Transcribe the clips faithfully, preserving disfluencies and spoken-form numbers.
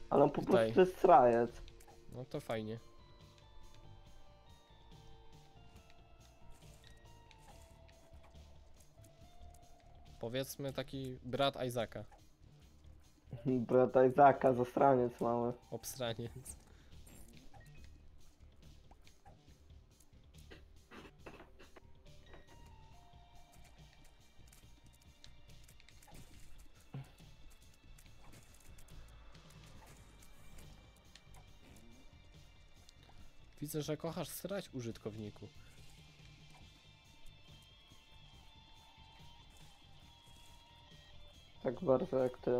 Ale on po Witaj. prostu jest srajec. No to fajnie. Powiedzmy taki brat Isaaca. Brata Izaka, zasraniec mały. Obstraniec. Widzę, że kochasz srać, użytkowniku. Tak bardzo jak ty.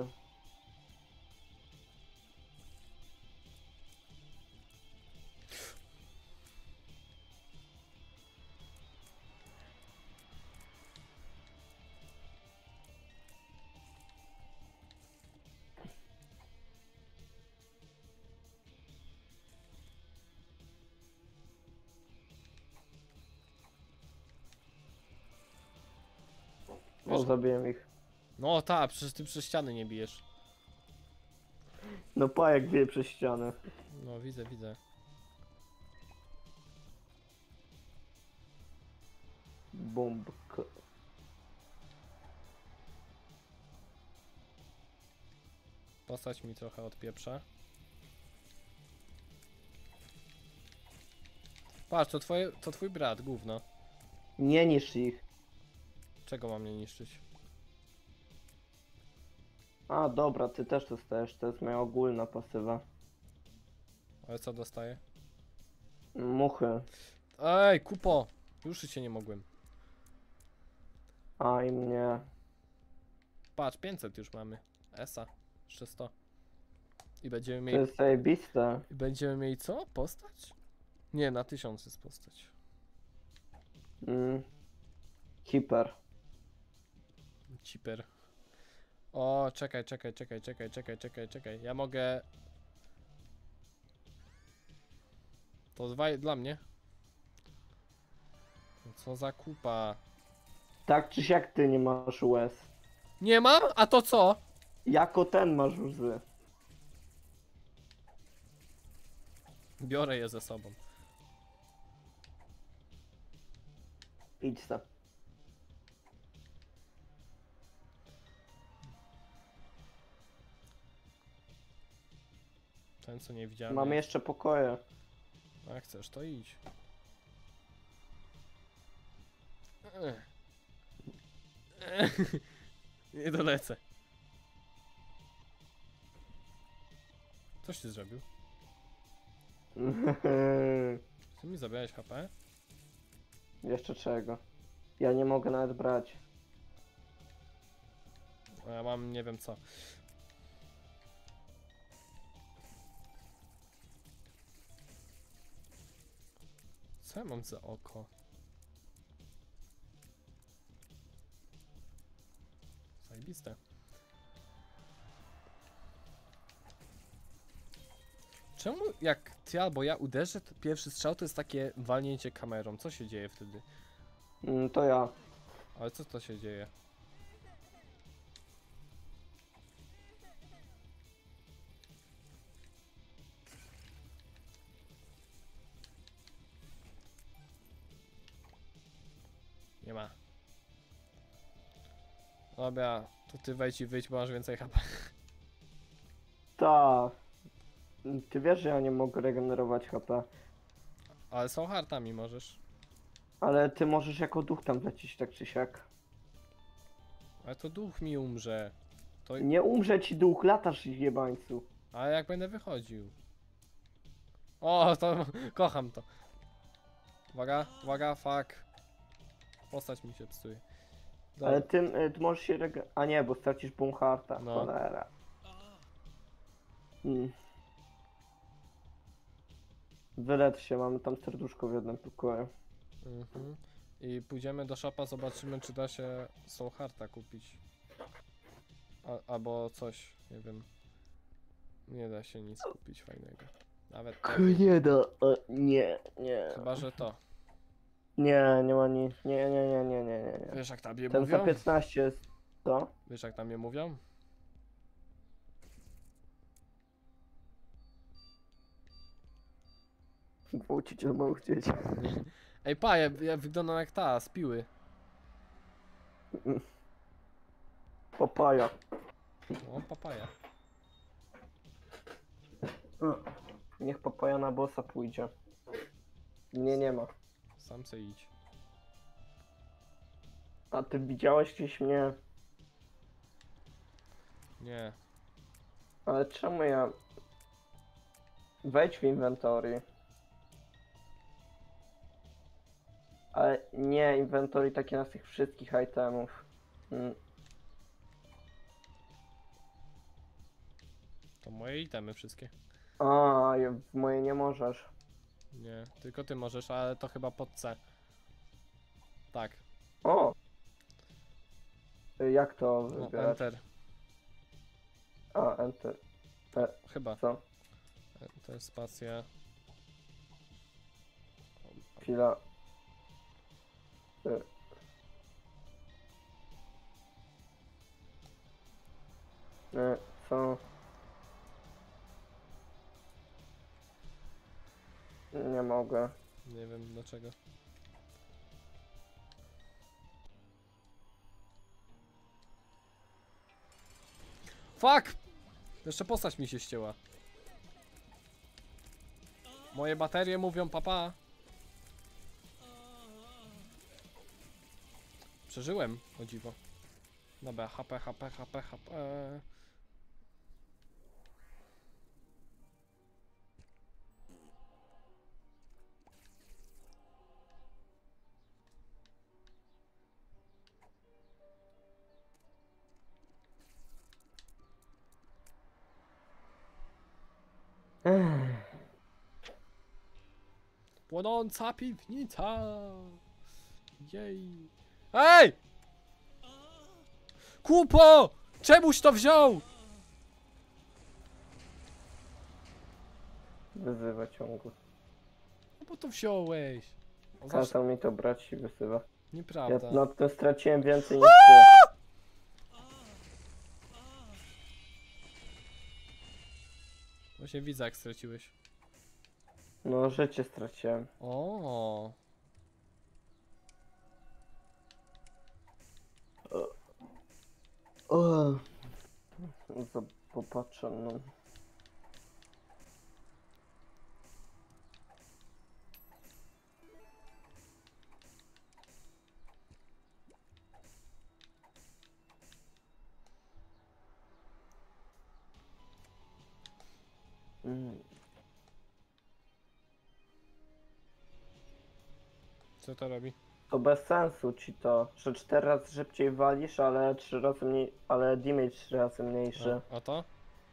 O, Wiesz- zabiłem ich. No tak, przecież ty przez ściany nie bijesz. No pajek wie przez ścianę. No widzę, widzę. Bombk. Postać mi trochę odpieprza. Patrz, to twoje, to twój brat, gówno. Nie niszcz ich. Czego mam nie niszczyć? A dobra, ty też dostajesz, to jest moja ogólna pasywa. Ale co dostaję? Muchy. Ej, kupo! Ruszyć się nie mogłem. A i mnie. Patrz, pięćset już mamy. Esa. Jeszcze sto. I będziemy To mieli... jest zajebiste. I będziemy mieli co? Postać? Nie, na tysiąc jest postać. Mm. Hiper. Ciper. O, czekaj, czekaj, czekaj, czekaj, czekaj, czekaj, czekaj. Ja mogę... To dwa dla mnie. No co za kupa. Tak czy siak ty nie masz łez. Nie mam? A to co? Jako ten masz łzy. Biorę je ze sobą. Idź se. Ten co nie widziałem. Mam jeszcze pokoje. A chcesz, to idź. Ech. Ech. Nie dolecę. Coś ty zrobił? Chcesz mi zabierać H P? Jeszcze czego? Ja nie mogę nawet brać. A ja mam nie wiem co. Co ja mam za oko? Zajebiste. Czemu jak ty albo ja uderzę, to pierwszy strzał to jest takie walnięcie kamerą? Co się dzieje wtedy? Mm, to ja. Ale co to się dzieje? Nie ma. Dobra, to ty wejdź i wyjdź, bo masz więcej H P. Ta. Ty wiesz, że ja nie mogę regenerować H P. Ale są hartami możesz. Ale ty możesz jako duch tam lecieć tak czy siak. Ale to duch mi umrze. To... Nie umrze ci duch, latasz jebańcu. A jak będę wychodził? O, to kocham to. Uwaga, uwaga, fuck. Postać mi się psuje. Dobra. Ale ty, y, ty możesz się rege... A nie, bo stracisz Boomharta. No. Cholera. Mm. Wylecz się, mamy tam serduszko w jednym pokoju. Mhm. I pójdziemy do shopa, zobaczymy czy da się Soul Hearta kupić. A, albo coś, nie wiem. Nie da się nic kupić fajnego. Nawet tego. Nie da, o, nie, nie. Chyba, że to. Nie, nie ma nic. Nie, nie, nie, nie, nie, nie. Wiesz jak tam je Ten za mówią? piętnaście jest... Co? Wiesz jak tam je mówią? Gwałciciel małych dzieci. Ej, pa, ja, ja wyglądam jak ta, z piły. Papaja. O, papaja. Niech papaja na bossa pójdzie. Mnie nie ma. Sam se idź. A ty widziałeś gdzieś mnie? Nie. Ale czemu ja... Wejdź w inwentory. Ale nie inwentory takie na tych wszystkich itemów. Mm. To moje itemy wszystkie. A, ja- w moje nie możesz. Nie, tylko ty możesz, ale to chyba pod C. Tak. O! Jak to No, wybierać? enter. A, enter. E, Chyba. co? Enter, spacja. Chwila. E. E, co? Nie mogę. Nie wiem dlaczego. Fuck! Jeszcze postać mi się ścięła. Moje baterie mówią papa. Przeżyłem, o dziwo. Dobra, H P, H P, H P, H P. Ech. Płonąca piwnica! Jej! Ej! Kupo! Czemuś to wziął? Wyzywa ciągu. No bo to wziąłeś. O, zawsze... Kazał mi to brać i wysyła. Ja Nieprawda. na tym straciłem więcej niż ty. Właśnie widzę jak straciłeś. No, życie straciłem. O. O. Za- Popatrzę, no. Mm. Co to robi? To bez sensu ci to, że cztery razy szybciej walisz, ale trzy razy mniej, ale damage trzy razy mniejszy. A, a to?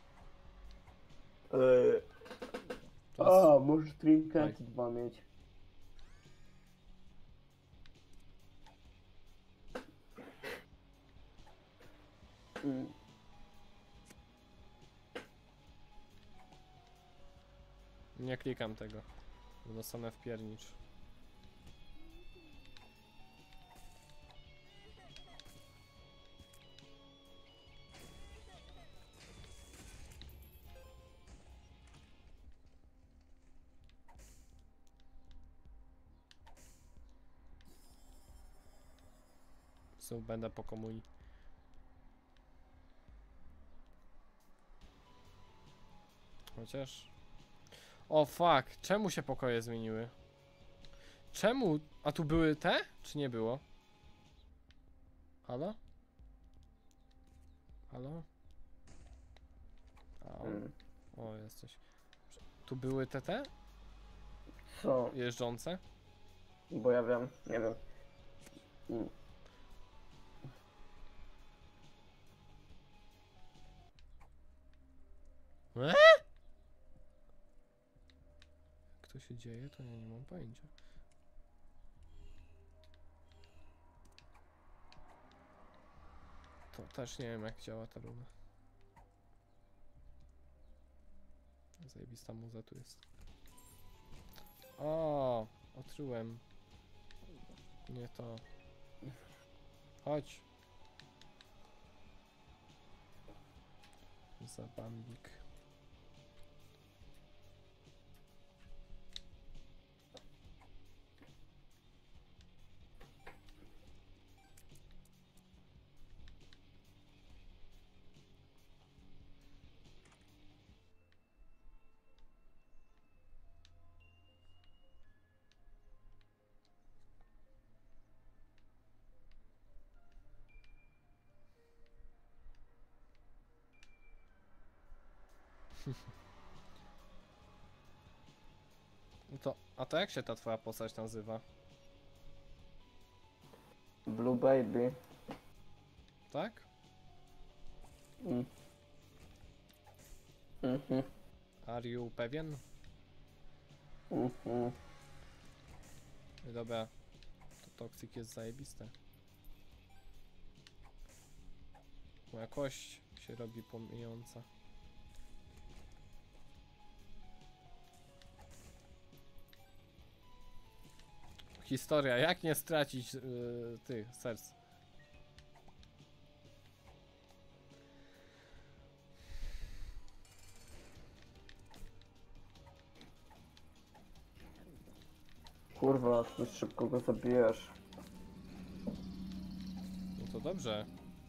Yy. To jest... możesz trinket Oj. dwa mieć. Mm. Nie klikam tego. Bo dostanę w piernicz. Znów będę po komunii. Chociaż... O fuck, czemu się pokoje zmieniły? Czemu? A tu były te? Czy nie było? Halo? Halo? A, o, Mm. o jesteś. Tu były te te? Co? Jeżdżące? Bo ja wiem, nie wiem. Mm. E? Jak to się dzieje, to ja nie mam pojęcia. To też nie wiem jak działa ta runa. Zajebista muza tu jest. O, otrułem. Nie to. Chodź. Zabambik. No to, a to jak się ta twoja postać nazywa? Blue Baby. Tak? Mm. Mhm. Are you pewien? Mhm. Dobra. To Toxic jest zajebiste. Moja kość się robi pomijająca. Historia, jak nie stracić yy, tych serc? Kurwa, ty szybko go zabijesz. No to dobrze.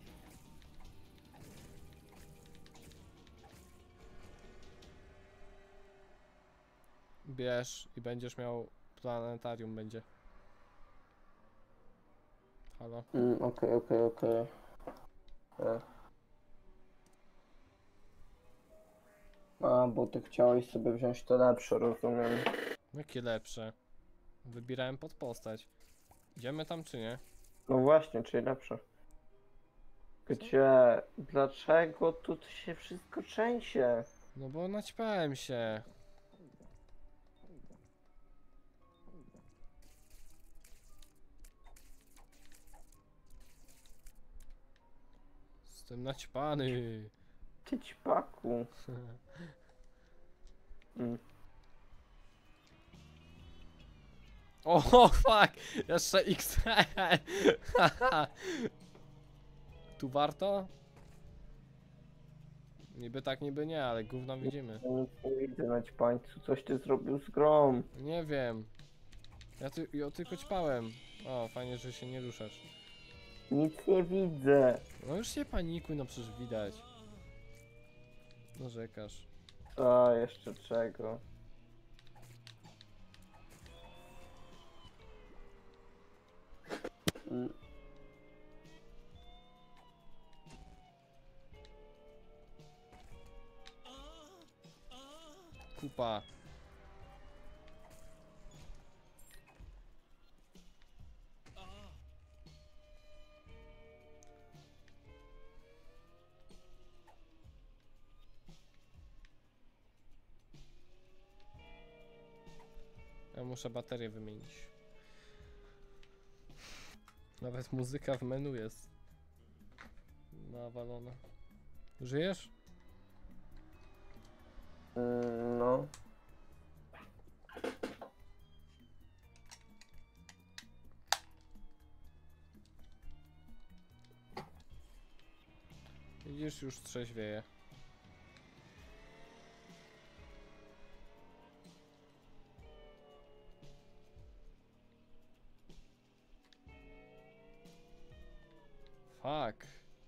Bierz i będziesz miał planetarium będzie. Halo? Mm, okej, okej, okej. E. A, bo ty chciałeś sobie wziąć te lepsze, rozumiem. Jakie lepsze? Wybierałem pod postać. Idziemy tam czy nie? No właśnie, czyli lepsze. Gdzie? Dlaczego tu się wszystko trzęsie? No bo naćpałem się. Jestem naćpany. Ty ćpaku. Mm. O fuck! Jeszcze X. Tu warto? Niby tak, niby nie, ale gówno widzimy. Ja nic nie widzę na ćpańcu, coś ty zrobił z grą. Nie wiem. Ja, ty, ja tylko ćpałem. O, fajnie, że się nie ruszasz. Nic nie widzę. No już nie panikuj, no przecież widać. Narzekasz. A, jeszcze czego? Mm. Kupa. Ja muszę baterię wymienić. Nawet muzyka w menu jest nawalona. Żyjesz? Mm, no. Widzisz, już trzeźwieje. Fuck.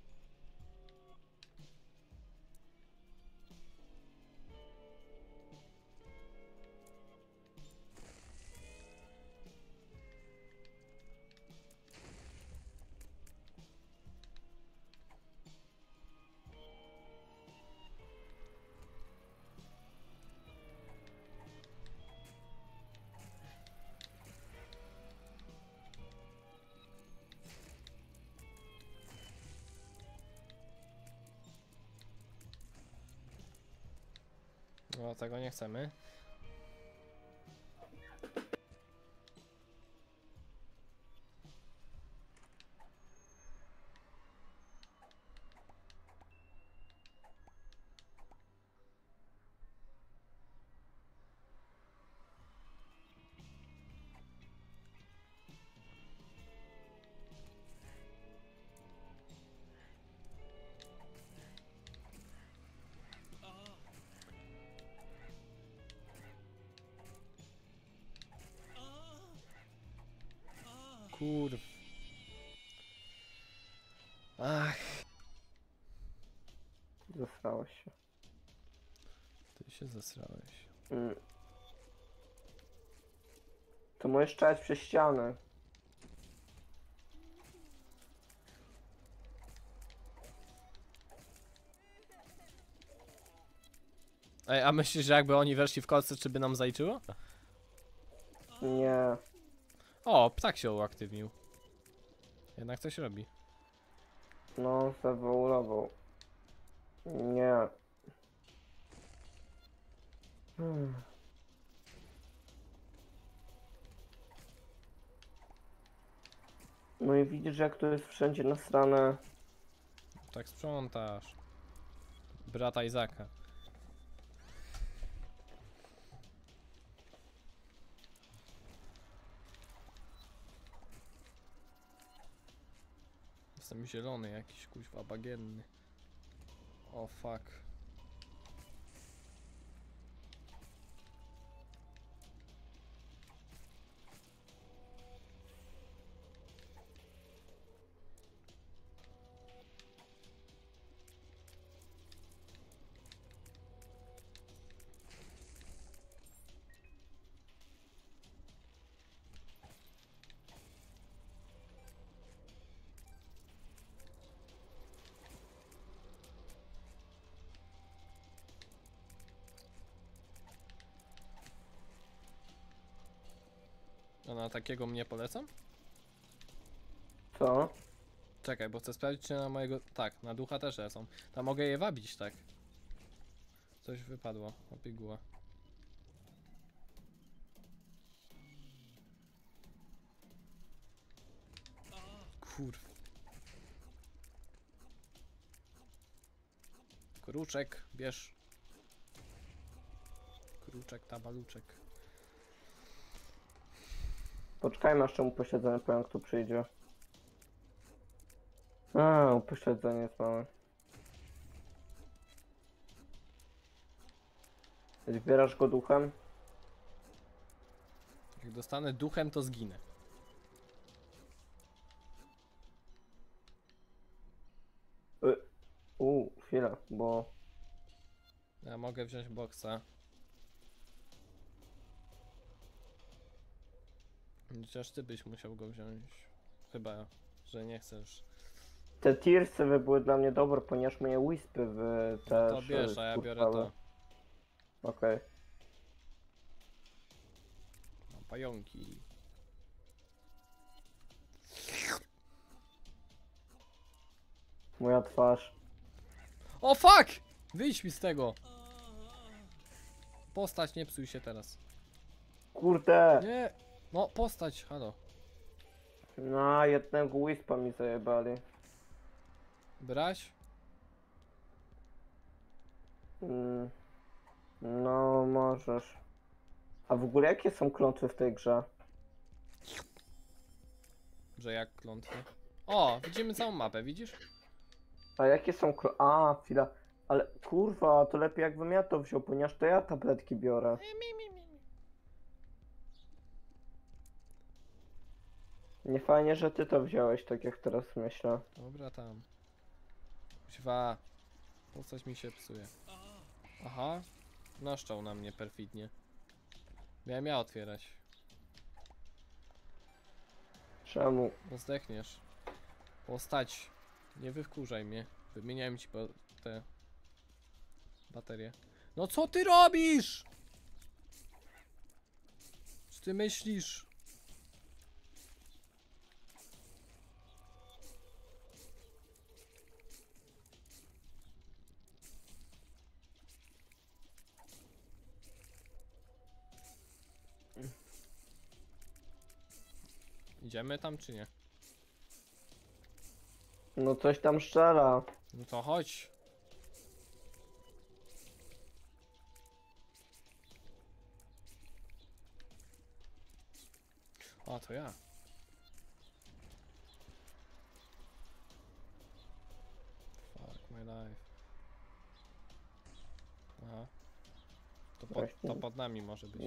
No tego nie chcemy. Kurw. Ach, Zasrałeś się. ty się zesrałeś. Mm. To możesz strzelać przez ścianę. Ej, a myślisz, że jakby oni weszli w kolce, czy by nam zaliczyło? Nie. O, ptak się uaktywnił. Jednak coś robi. No, zawolulował. Nie. Hmm. No i widzisz, jak to jest wszędzie nasrane. Tak sprzątasz. Brata Izaka. Jestem zielony jakiś, kuźwa, bagienny. O fuck. A na takiego mnie polecam? Co? Czekaj, bo chcę sprawdzić, czy na mojego... Tak, na ducha też są. Tam mogę je wabić, tak? Coś wypadło, o piguła. Kurw. Kruczek, bierz. Kruczek, tabaluczek. Poczekajmy, aż czemu posiedzenie pająk tu przyjdzie. A, upośledzenie jest małe. Zbierasz go duchem? Jak dostanę duchem, to zginę. Y U, chwila, bo... Ja mogę wziąć boksa. Chociaż ty byś musiał go wziąć. Chyba, że nie chcesz. Te tearsy by były dla mnie dobre, ponieważ moje wispy w No też... to bierz, a ja biorę skurczały. to. Okej. Mam pająki. Moja twarz. O fuck! Wyjdź mi z tego! Postać, nie psuj się teraz. Kurde! Nie! No, postać, halo. No, jednego wispa mi zajebali. Braś? Mm. No, możesz. A w ogóle jakie są klątwy w tej grze? Że jak klątwy? O, widzimy całą mapę, widzisz? A jakie są kl... A, chwila. Ale kurwa, to lepiej jakbym ja to wziął, ponieważ to ja tabletki biorę. Nie fajnie, że ty to wziąłeś, tak jak teraz myślę. Dobra, tam. Kuźwa. Postać mi się psuje. Aha. Naszczał na mnie perfidnie. Miałem ja otwierać. Czemu? No zdechniesz. Postać. Nie wywkurzaj mnie. Wymieniałem ci po te baterie. No co ty robisz? Co ty myślisz? Idziemy tam czy nie? No coś tam szczera. No to chodź. O, to ja. Fuck my life. Aha. To pod, to pod nami może być.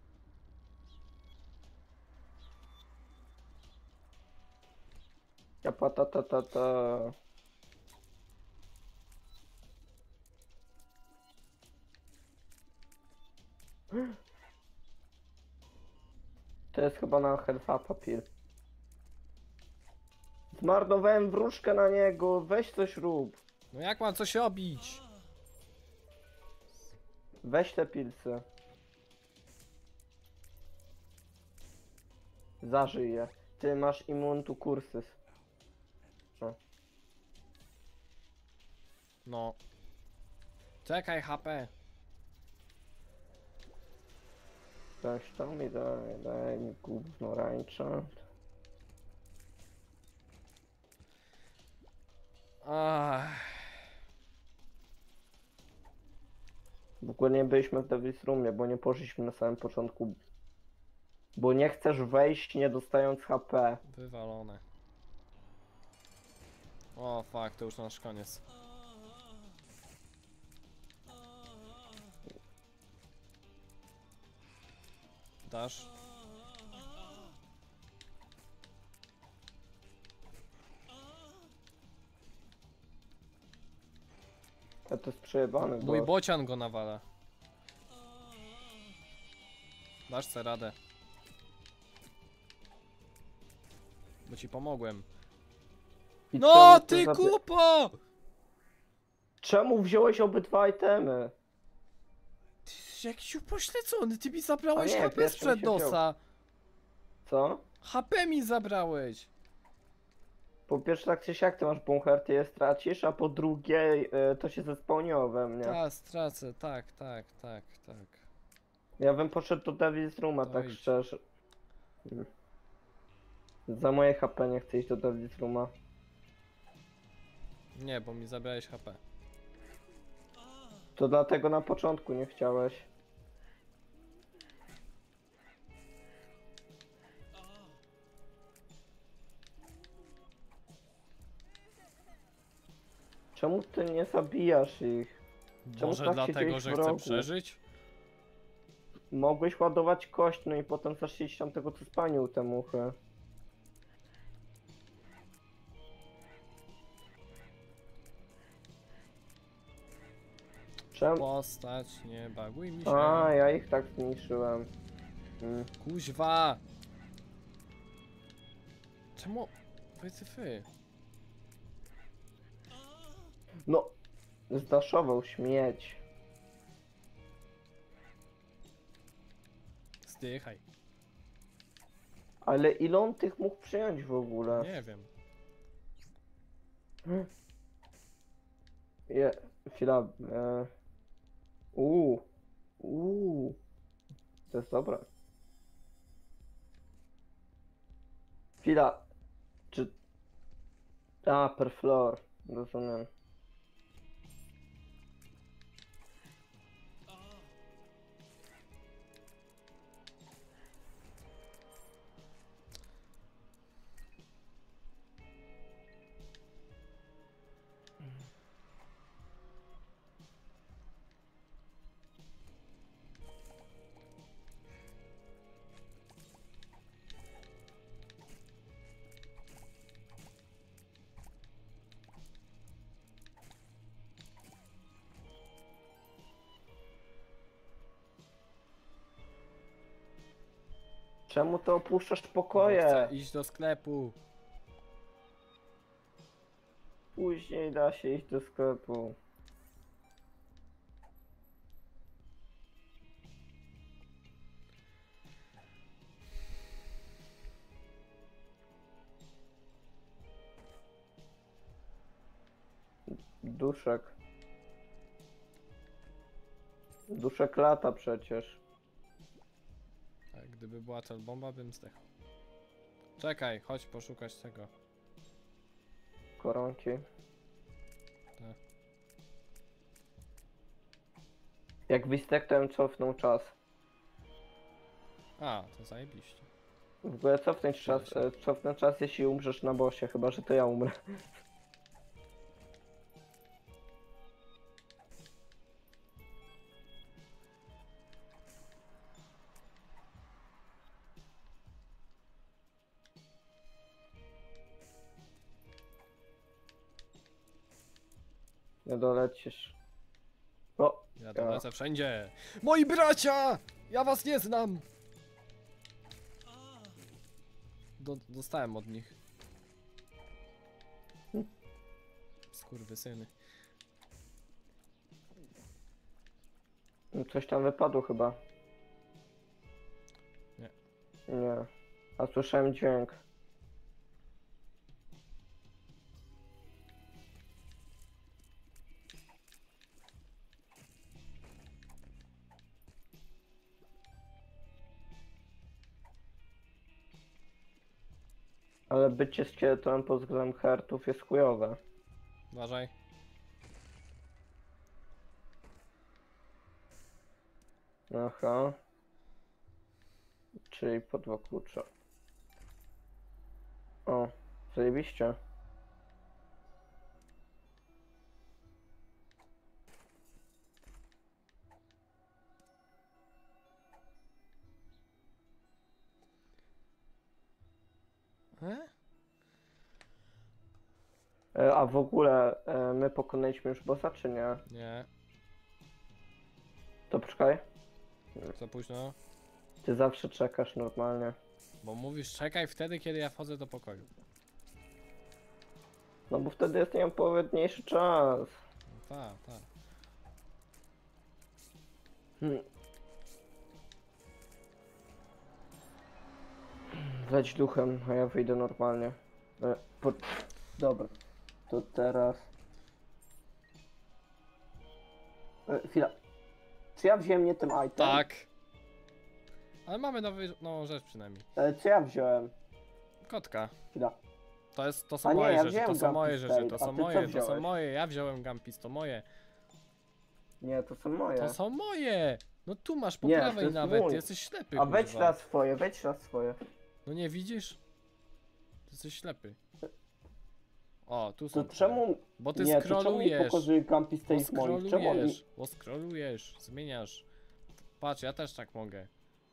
Ja ta ta ta ta. To jest chyba na helfa papir. Zmarnowałem wróżkę na niego, weź coś rób. No jak mam coś robić? Weź te pilsy. Zażyj je. Ty masz immun to curses. O. No. Czekaj, H P. Coś to mi daj, daj mi gówno rańcza. Ach. W ogóle nie byliśmy w Devil's Roomie, bo nie poszliśmy na samym początku. Bo nie chcesz wejść nie dostając H P. Wywalone. O, fuck, to już nasz koniec. Dasz? A to jest przejebany, Mój bo... bocian go nawala. Dasz se radę. Bo ci pomogłem. I No czemu ty zabi- kupo! Czemu wziąłeś obydwa itemy? Ty jesteś jakiś upośledzony, ty mi zabrałeś A nie, H P pierwszy mi sprzed się wziął. nosa. Co? H P mi zabrałeś. Po pierwsze tak czy siak ty masz bunker, ty je stracisz, a po drugie y, to się zespełniło we mnie. Ta, stracę, tak, tak, tak, tak. Ja bym poszedł do Devil's Rooma, To tak idź. szczerze. Mm. Za moje H P nie chcę iść do Devil's Rooma. Nie, bo mi zabrałeś H P. To dlatego na początku nie chciałeś. Czemu ty nie zabijasz ich? Czemu Może tak dlatego, siedziałeś że w chcę rogu? przeżyć? Mogłeś ładować kość, no i potem zaszczycić tam tego co spanił te muchy. Czemu? Postać, nie baguj mi się. A, ja ich tak zmniejszyłem. Mm. Kuźwa! Czemu? Wycyfy. No, zdaszował śmieć. Zdychaj. Ale ile on tych mógł przyjąć w ogóle? Nie wiem. Je, chwila. E... Uuu. Uuu. To jest dobre. Chwila. Czy... A, per floor. Rozumiem. Czemu to opuszczasz Bo pokoje? chcę iść do sklepu. Później da się iść do sklepu. Duszek. Duszek lata przecież. Tak, gdyby była cel bomba, bym zdechł. Czekaj, chodź poszukać tego. Koronki. Tak. Jak wystekłem cofnął czas. A, to zajebiście. W ogóle cofnąć czas, Przyda się. e, cofnę czas jeśli umrzesz na bossie, chyba że to ja umrę. Nie dolecisz. O! Ja to lecę wszędzie. Moi bracia! Ja was nie znam! Do, dostałem od nich. Skurwysyny. Coś tam wypadło chyba. Nie. Nie. A słyszałem dźwięk. Ale bycie szkieletem pod względem hertów jest chujowe. Uważaj. Aha. Czyli po dwa klucze. O, zajebiście. E? E, a w ogóle e, my pokonaliśmy już bossa, czy nie? Nie. To poczekaj. Za późno. Ty zawsze czekasz normalnie. Bo mówisz czekaj wtedy, kiedy ja wchodzę do pokoju. No bo wtedy jest nieodpowiedniejszy czas. No tak, tak. Hmm. Leć duchem, a ja wyjdę normalnie. E, po... Dobra. To teraz... E, chwila. Czy ja wziąłem nie ten item? Tak. Ale mamy nowy, nową rzecz przynajmniej. E, co ja wziąłem? Kotka. Chwila. To jest, to są A nie, moje ja rzeczy, to wziąłem są moje Gumpy rzeczy, State, to a są ty co moje, to są wziąłeś? moje, ja wziąłem Gampis, to moje. Nie, to są moje. To są moje! No tu masz po Nie, to prawej jest nawet, mój. ty jesteś ślepy, A wejdź kurwa. na swoje, wejdź na swoje. No nie widzisz? Ty jesteś ślepy. O, tu To są czemu... twoje. Bo ty nie, to czemu mi scrollujesz. pokazuje Gumpy Bo State moich? Czemu oni... scrollujesz, bo scrollujesz, zmieniasz. Patrz, ja też tak mogę.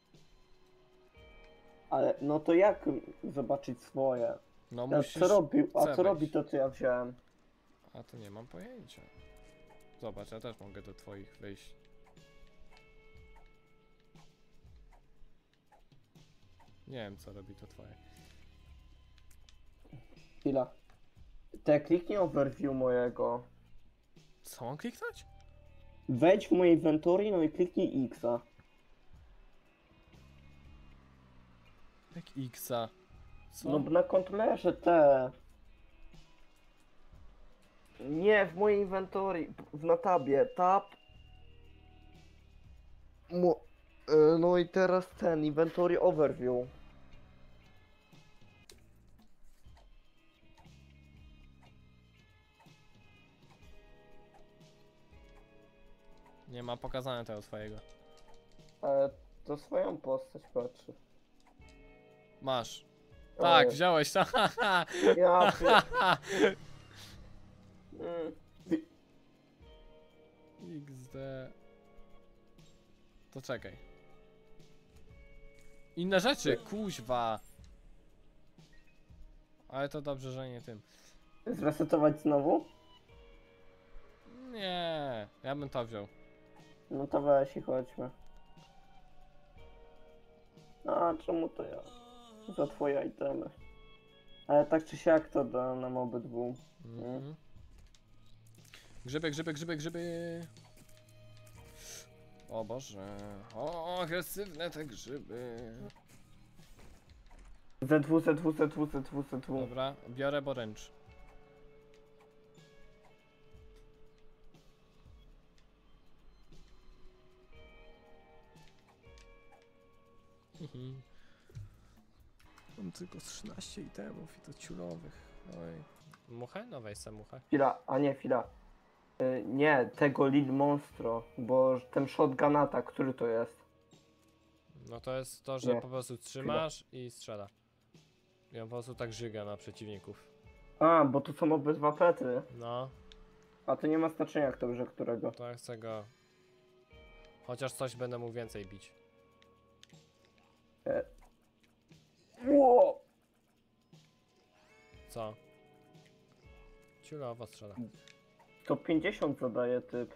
Ale no to jak zobaczyć swoje? No A musisz... co robił? A C co robi wejść. to, co ja wziąłem? A to nie mam pojęcia. Zobacz, ja też mogę do twoich wyjść. Nie wiem, co robi to twoje. Chwila. Te kliknij overview mojego. Co mam kliknąć? Wejdź w moje inventory, no i kliknij X-a. Jak Xa. Co? No bo na kontrolerze te... Nie, w mojej inventory, w na tabie, tab... Mo... e, No i teraz ten, inventory overview. Nie ma pokazane tego twojego. Ale to swoją postać patrzy. Masz. Tak, O, wziąłeś to. Ja pie... Mm. X D. To czekaj. Inne rzeczy, kuźwa. Ale to dobrze, że nie tym. Zresetować znowu? Nie, ja bym to wziął. No to weź i chodźmy. A czemu to ja? Za twoje itemy. Ale tak czy siak to da nam obydwu. Mhm. Grzyby, grzyby, grzyby, grzyby. O Boże. O, agresywne te grzyby. Z2, Z2, Z2, Z2, Z2. Dobra, biorę boręcz. Mhm. Mam tylko trzynaście itemów i to ciulowych. Oj. Muchę? No weź se muchę. Chwila, a nie chwila. Y, nie, tego Lil Monstro, bo ten shotgunata, który to jest? No to jest to, że Nie. po prostu trzymasz i strzela. I on po prostu tak żyga na przeciwników. A, bo to są obydwa pety. No, A to nie ma znaczenia kto bierze którego. to ja chcę go... Chociaż coś będę mógł więcej bić. E... Ło! Co? Ciulowo strzela. To pięćdziesiąt zadaje typ.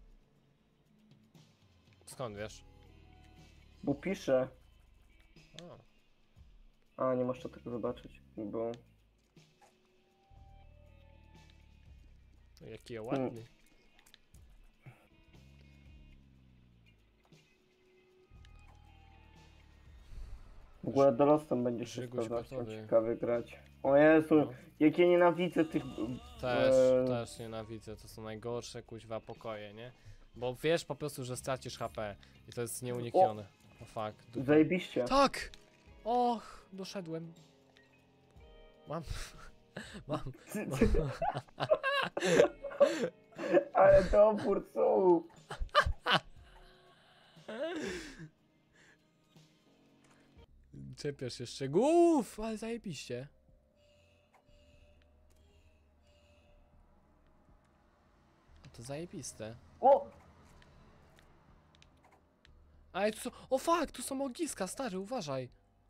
Skąd wiesz? Bo pisze. O, A, nie masz to tego zobaczyć, bo... jaki ładny. W ogóle dorostem będzie się Grzegoś strasznie gotowy. ciekawy grać. O Jezu, No. jak ja nienawidzę tych... Też, e, też nienawidzę, to są najgorsze kuźwa pokoje, nie? Bo wiesz po prostu, że stracisz H P i to jest nieuniknione. O, fuck. dupa. Zajebiście. Tak! Och, doszedłem. Mam. Mam. Ale to opór są. Czepiasz jeszcze głów, ale zajebiście. To zajebiste. O! Ale tu są. O fuck, tu są ogniska, stary, uważaj.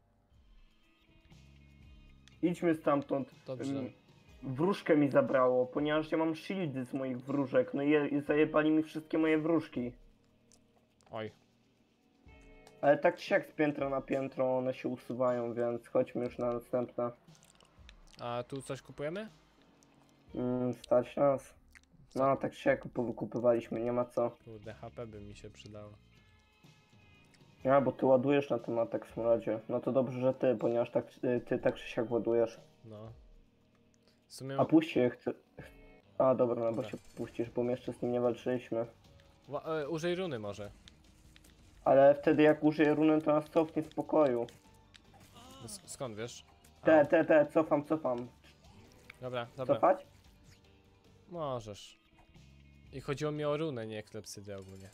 Idźmy stamtąd. Dobrze. Ym, Wróżkę mi zabrało, ponieważ ja mam shieldy z moich wróżek, no i, je, i zajebali mi wszystkie moje wróżki. Oj. Ale tak czy siak z piętra na piętro one się usuwają, więc chodźmy już na następne. A tu coś kupujemy? Mm, stać nas. No tak czy siak powykupywaliśmy, nie ma co. Kurde, H P by mi się przydało. Ja, bo ty ładujesz na tym atak w smrodzie. No to dobrze, że ty, ponieważ tak, ty, ty tak czy siak ładujesz. No. W sumie. A puść się, chcę... A dobra, no bo Dobra. się puścisz, bo my jeszcze z nim nie walczyliśmy. Wa- e, użyj runy może. Ale wtedy jak użyję runy, to nas cofnie z pokoju. S- skąd wiesz? A, Te, te, te, cofam, cofam. Dobra, dobra. Cofać? Możesz. I chodziło mi o runę, nie klepsydę ogólnie.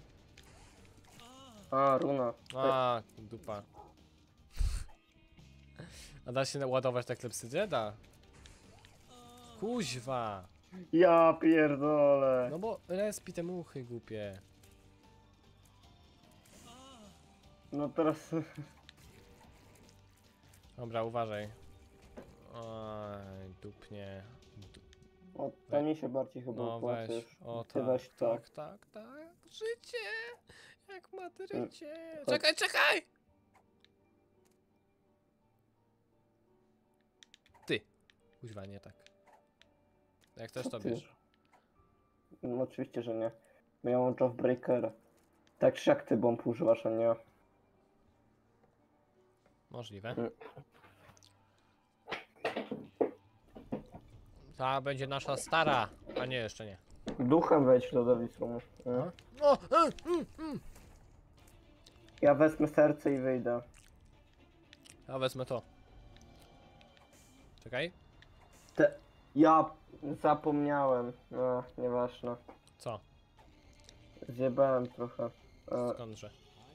A, runa. A, dupa. A da się ładować te klepsydę? Da. Kuźwa. Ja pierdolę. No bo respi te muchy głupie. No teraz... Dobra, uważaj. Oj, dupnie. Du O, to mi się bardziej chyba no opłaca weź. już. O Ty tak, weź to. tak, tak, tak. Życie! Jak Madrycie. chodź. Czekaj, czekaj! Ty. Kuźwa, nie tak. Jak też Co to ty? bierz. No oczywiście, że nie. Bo ja mam Breaker. Tak czy jak ty bomb używasz, a nie. Możliwe. Mm. Ta będzie nasza stara, a nie, jeszcze nie. Duchem wejdź do Dawisrumu. A? O, e, mm, mm. Ja wezmę serce i wyjdę. Ja wezmę to. Czekaj. Te... Ja zapomniałem. No, nieważne. Co? Zjebałem trochę. E, Skądże?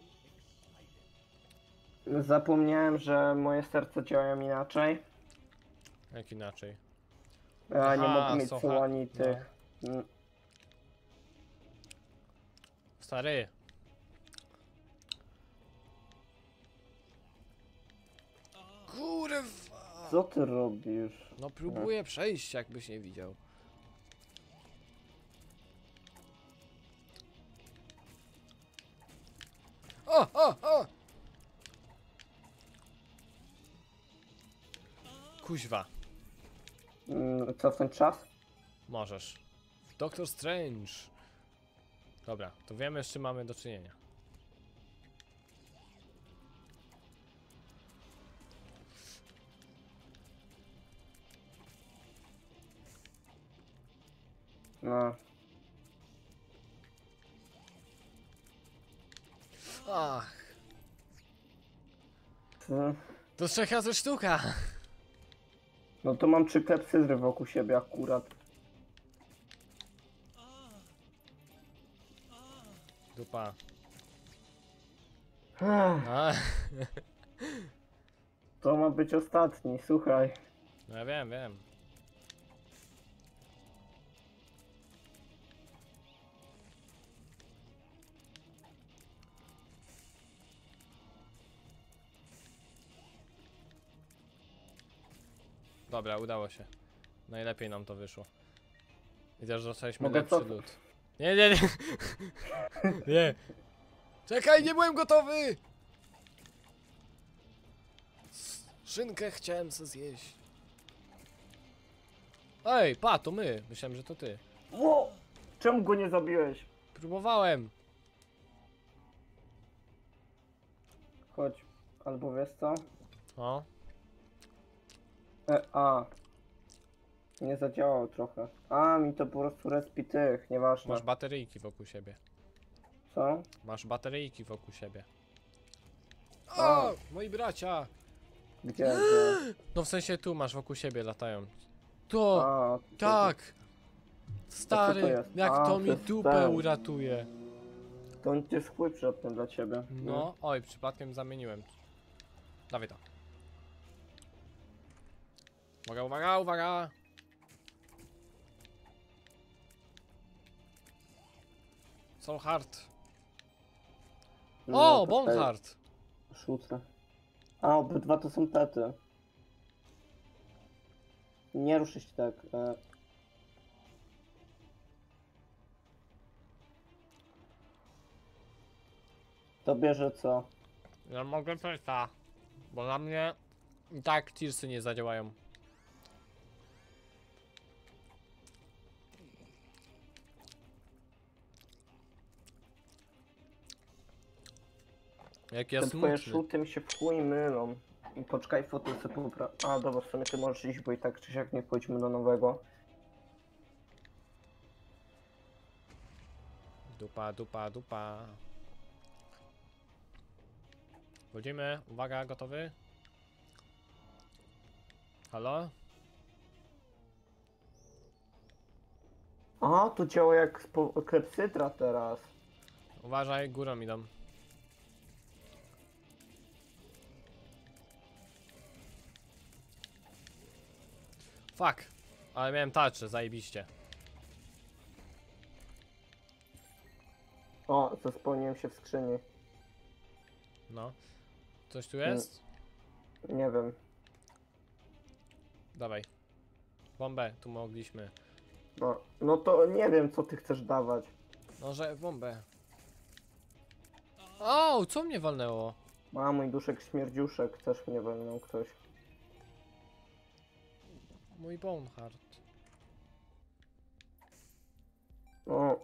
Zapomniałem, że moje serce działają inaczej. Jak inaczej? A nie Aha, mogę mieć socha- słoni tych. Mm, Stary. Kurwa! Co ty robisz? No próbuję przejść, jakbyś nie widział. O, o, o! Kuźwa. Mm, Cofnąć czas? Możesz. Doctor Strange. Dobra, to wiemy, z czym mamy do czynienia. No. Ach, Ty. to trzech razy sztuka. No to mam trzy klepsydry wokół siebie akurat. Dupa. Ech, A, to ma być ostatni, słuchaj. no ja wiem, wiem. Dobra, udało się. Najlepiej nam to wyszło. I też dostaliśmy Mogę lepszy cofnąć? lód. Nie, nie, nie. Nie. Czekaj, nie byłem gotowy! S- Szynkę chciałem se zjeść. Ej, pa, to my. Myślałem, że to ty. Ło! Czemu go nie zabiłeś? Próbowałem. Chodź. Albo wiesz co? O, E, a. Nie zadziałał trochę. A, mi to po prostu respi tych, nieważne. masz bateryjki wokół siebie. Co? Masz bateryjki wokół siebie. A. O, moi bracia! Gdzie, gdzie? No w sensie tu masz wokół siebie latają. To, A, tak! Stary, to jest? jak A, to to mi jest dupę ten. uratuje. To on jest chuj przydatny dla ciebie. No, oj, przypadkiem zamieniłem. Dawaj to. Uwaga, uwaga, uwaga! Soul Heart. No, O, to Bone te- Heart. Rzucę. A, obydwa to są pety. Nie ruszyć tak. E... To bierze co? Ja mogę peta. Bo na mnie i tak tirsy nie zadziałają. Jak ja Te twoje smutny. szuty mi się w chuj mylą. I poczekaj, fotel sobie popra... A, dobra, w sumie ty możesz iść, bo i tak czy siak nie wchodzimy do nowego. Dupa, dupa, dupa. Wchodzimy. Uwaga, gotowy? Halo? A, to działa jak spo... klepsydra teraz. Uważaj, górą idą. Fuck. Ale miałem tarczę, zajebiście. O, zespełniłem się w skrzyni. No. Coś tu jest? Nie wiem. Dawaj. Bombę, tu mogliśmy. No, no to nie wiem, co ty chcesz dawać. No, że bombę. O, co mnie walnęło? A, mój duszek śmierdziuszek, też mnie walnął ktoś. Mój Bone Heart. O,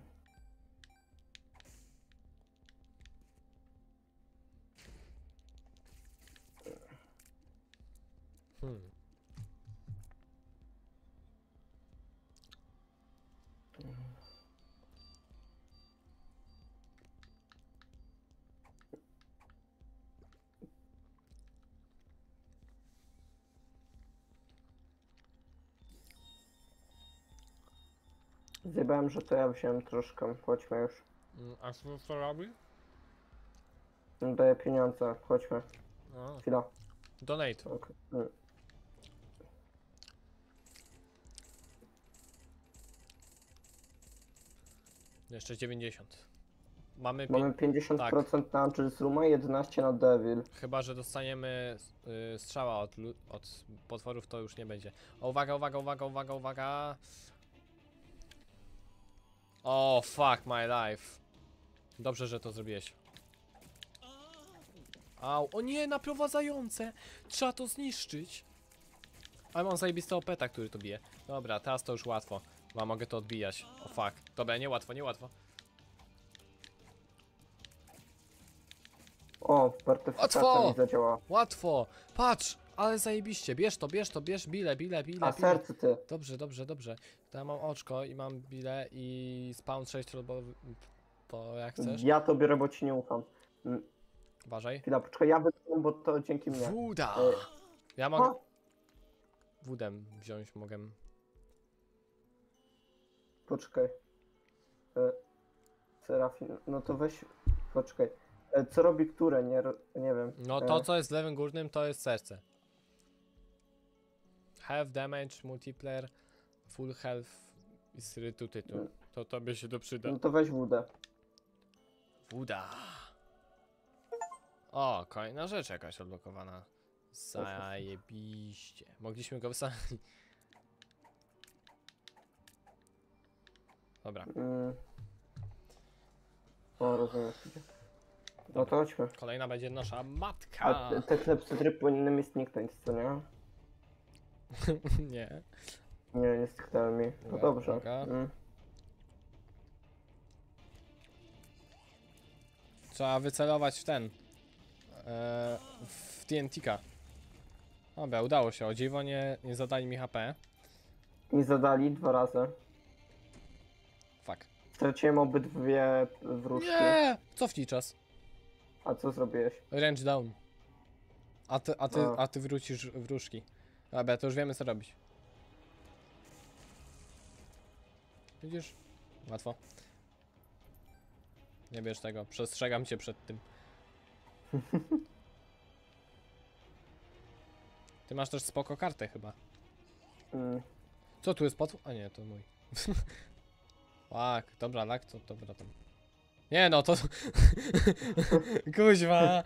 Hmm. zjebałem, że to ja wziąłem troszkę. Chodźmy już. Mm, A co to robi? Daję pieniądze, chodźmy. O, Chwila. donate. Okay. Mm. Jeszcze dziewięćdziesiąt. Mamy, pi- Mamy pięćdziesiąt procent na Angels Rooma, jedenaście na Devil. Chyba, że dostaniemy y, strzała od, lu- od potworów, to już nie będzie. O, uwaga, uwaga, uwaga, uwaga, uwaga. O, fuck my life. Dobrze, że to zrobiłeś. Au, o nie, naprowadzające. Trzeba to zniszczyć. Ale mam zajebistego peta, który to bije. Dobra, teraz to już łatwo. Bo mogę to odbijać. O fuck. Dobra, niełatwo, niełatwo. O, partyfikacja Łatwo! mi zadziałała. Łatwo. Patrz, ale zajebiście. Bierz to, bierz to, bierz bile, bile, bile, A bile. serce ty. Dobrze, dobrze, dobrze. To ja mam oczko i mam bile i spawn sześć robowy. To jak chcesz. Ja to biorę, bo ci nie ufam. Mm, Uważaj. Chwila, poczekaj, ja wygram, bo to dzięki mnie. Wuda! E, Ja mogę. O, Wódem wziąć mogę. poczekaj. E, Serafin, no to weź, poczekaj. E, co robi które? Nie, ro- nie wiem. No to co jest w lewym górnym to jest serce. Have damage, multiplayer, full health is tytu. To tobie się to przyda. No to weź wódę. Wuda! O, kolejna rzecz jakaś odblokowana. Zajebiście. Mogliśmy go wysadzić. Dobra, Mm. O, rozumiem. No to chodźmy. kolejna będzie nasza matka. A te, te klepsydry powinny mi zniknąć, co nie? Nie. Nie, nie zniknęły mi. No Uwaga, dobrze. uwaga. Mm. Trzeba wycelować w ten. Eee, w T N T-ka. Dobra, udało się. O dziwo nie, nie zadali mi H P. Mi zadali dwa razy. Fuck. Straciłem obydwie wróżki. Nie! Cofnij czas. A co zrobiłeś? Range down. A ty, a ty, A. a ty wrócisz wróżki. Dobra, to już wiemy co robić. Widzisz? Łatwo. Nie bierz tego, przestrzegam cię przed tym. Ty masz też spoko kartę chyba. Mm. Co tu jest pod... A nie, to mój. Tak, dobra, tak, to dobra tam. Nie no, to... Kuźwa!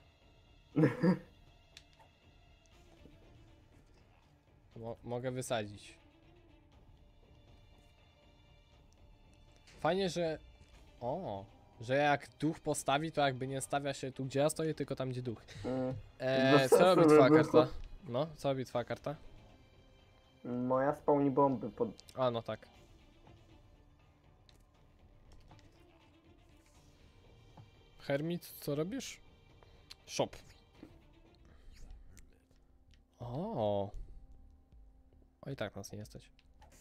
Mo mogę wysadzić. Fajnie, że... O, że jak duch postawi, to jakby nie stawia się tu, gdzie ja stoję, tylko tam, gdzie duch. Mm. Eee, Bez co sensu robi twoja by karta? było. No, co robi twoja karta? Moja spełni bomby pod... A, no tak. Hermit, co robisz? Shop. O. O i tak nas nie jesteś.